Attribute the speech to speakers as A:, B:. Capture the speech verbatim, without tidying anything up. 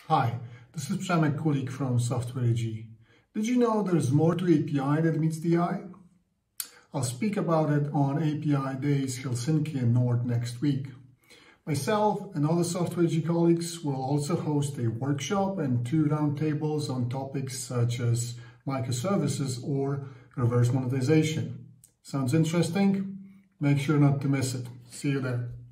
A: Hi, this is Przemek Kulik from Software A G. Did you know there's more to A P I than meets the eye? I'll speak about it on APIdays Helsinki North next week. Myself and other Software A G colleagues will also host a workshop and two roundtables on topics such as microservices or reverse monetization. Sounds interesting? Make sure not to miss it. See you there.